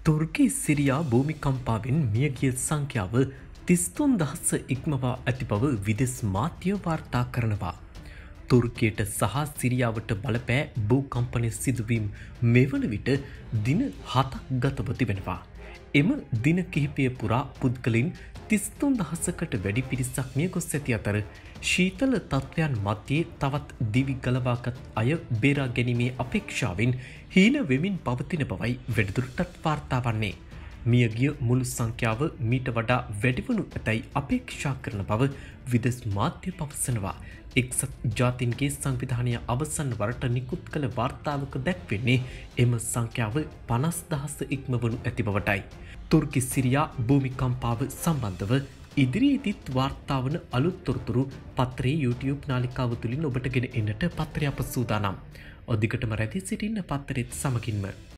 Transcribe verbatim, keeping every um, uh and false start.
තුර්කි සිරියා භූමිකම්පාවෙන් මියගිය සංඛ්‍යාව තිස්තුන් දහස ඉක්මවා ඇති බව විදෙස් මාධ්‍ය වාර්තා කරනවා. තුර්කියට සහ සිරියාවට බලපෑ භූකම්පන සිදුවීම් මෙවන විට දින හතක් ගතව තිබෙනවා. එම දින කිහිපය පුරා පුද්ගලින් තිස්තුන් දහසකට වැඩි පිරිසක් මිය ගොස් ඇති අතර ශීතල තත්ත්වයන් මධ්‍යයේ තවත් දිවි ගලවාගත් අය බේරා ගැනීමේ අපේක්ෂාවෙන් හීන වෙමින් පවතින බවයි වැඩිදුරටත් වාර්තා වන්නේ. මියගිය මුළු සංඛ්‍යාව මීට වඩා වැඩිවනු ඇතැයි අපේක්ෂා කරන බව විදෙස් මාධ්‍ය පවසනවා. එක්සත් ජාතීන්ගේ සංවිධානය අවසන් වරට නිකුත් කළ වාර්තාවක දැක්වෙන්නේ එම සංඛ්‍යාව පනස් දහස ඉක්මවනු ඇති බවටයි. තුර්කි සිරියා භූමිකම්පාව සම්බන්ධව ඉදිරියේදීත් වාර්තා වන අලුත් තොරතුරු පත්‍රයේ YouTube නාලිකාව තුලින් ඔබට ගෙන එන්නට පත්‍රය අප සූදානම්. ඔදිකටම රැඳී සිටින්න පත්‍රෙත් සමගින්ම